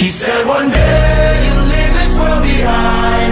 He said one day you'll leave this world behind.